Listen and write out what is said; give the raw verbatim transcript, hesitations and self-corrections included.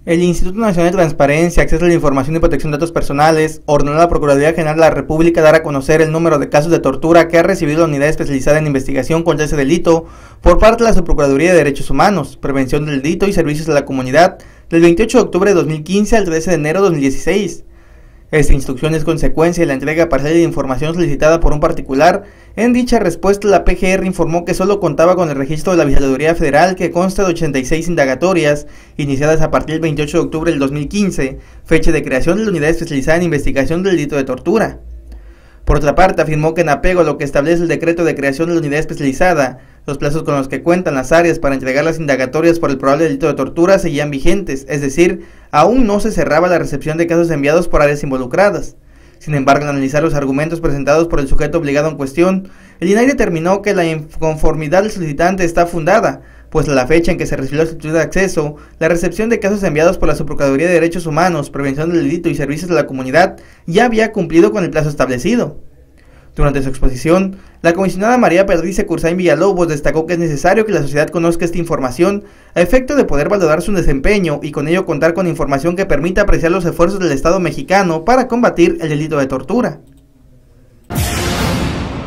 El Instituto Nacional de Transparencia, Acceso a la Información y Protección de Datos Personales ordenó a la Procuraduría General de la República dar a conocer el número de casos de tortura que ha recibido la unidad especializada en investigación contra ese delito por parte de la Subprocuraduría de Derechos Humanos, Prevención del Delito y Servicios a la Comunidad del veintiocho de octubre de dos mil quince al trece de enero de dos mil dieciséis. Esta instrucción es consecuencia de la entrega parcial de información solicitada por un particular. En dicha respuesta, la P G R informó que solo contaba con el registro de la Vigiladuría Federal, que consta de ochenta y seis indagatorias, iniciadas a partir del veintiocho de octubre del dos mil quince, fecha de creación de la unidad especializada en investigación del delito de tortura. Por otra parte, afirmó que en apego a lo que establece el decreto de creación de la unidad especializada, los plazos con los que cuentan las áreas para entregar las indagatorias por el probable delito de tortura seguían vigentes, es decir, aún no se cerraba la recepción de casos enviados por áreas involucradas. Sin embargo, al analizar los argumentos presentados por el sujeto obligado en cuestión, el I N A I determinó que la inconformidad del solicitante está fundada, pues a la fecha en que se recibió la solicitud de acceso, la recepción de casos enviados por la Subprocuraduría de Derechos Humanos, Prevención del Delito y Servicios a la Comunidad ya había cumplido con el plazo establecido. Durante su exposición, la comisionada María Patricia Cursain Villalobos destacó que es necesario que la sociedad conozca esta información a efecto de poder valorar su desempeño y con ello contar con información que permita apreciar los esfuerzos del Estado mexicano para combatir el delito de tortura.